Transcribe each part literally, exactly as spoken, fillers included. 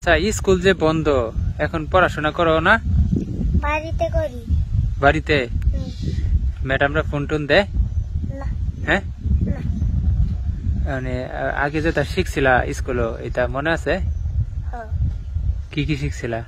School যে বন্ধ এখন পড়াশোনা করো না? বাড়িতে করি। বাড়িতে? ম্যাডামরা ফোন টোন দেয়? হ্যাঁ, মানে আগে যেটা শিখছিলা স্কুল এটা মনে আছে? কি কি শিখছিলা?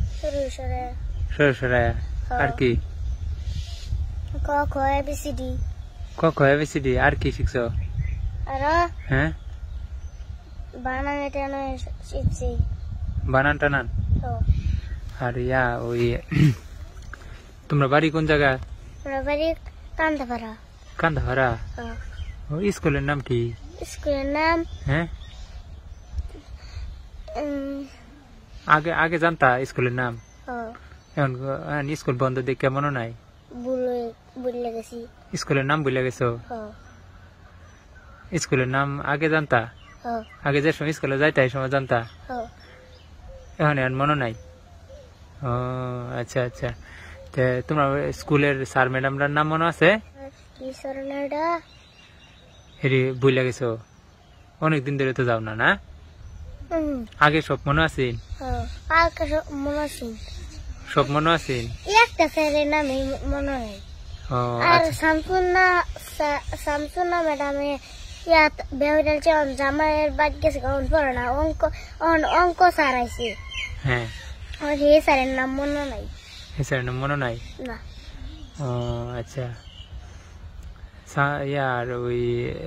সরসরা আর কি? ক খ এবিসিডি। ক খ এবিসিডি আর কি শিখছো? আর হ্যাঁ, বানান টানান শিখছি। বানান টানান? আর ইয়া ওই তোমরা বাড়ি কোন জায়গা? আমরা বাড়ি কান্দাপাড়া। কান্দাপাড়া? স্কুলের নাম কি? স্কুলের নাম হ্যাঁ, আগে আগে জানতা স্কুলের নাম? এখন স্কুল বন্ধ দেখে কেমন নাই? ভুলে গেছি। স্কুলের নাম ভুলে গেছো? স্কুলের নাম আগে জানতা? আগে যে সময় স্কুলে যাইতা এই সময় জানতা? এখন এখন মনে নাই? ও আচ্ছা আচ্ছা। তোমার স্কুলের স্যার ম্যাডামরার নাম মনে আছে? হেরি ভুলে গেছো? অনেকদিন ধরে তো যাও না না? আগে সব মনে আছে? সব মনে আছে? একটা স্যারের নামে মনে হয়। আর শামসুন্না শামসুন্না ম্যাডামে ইয়াত বেহুরাল চান জামাইয়ের বাদ গেছে কারণ পড়ে না অঙ্ক অঙ্ক স্যার আইছে। হ্যাঁ, আর এই স্যারের নাম মনে নাই। এই স্যারের নাম মনে নাই? না। ও আচ্ছা। ইয়ার ওই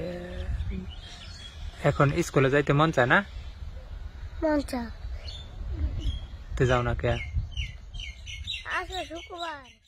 এখন স্কুলে যাইতে মন চায় না? মন চায়। তো যাও না কে? আজকে শুক্রবার।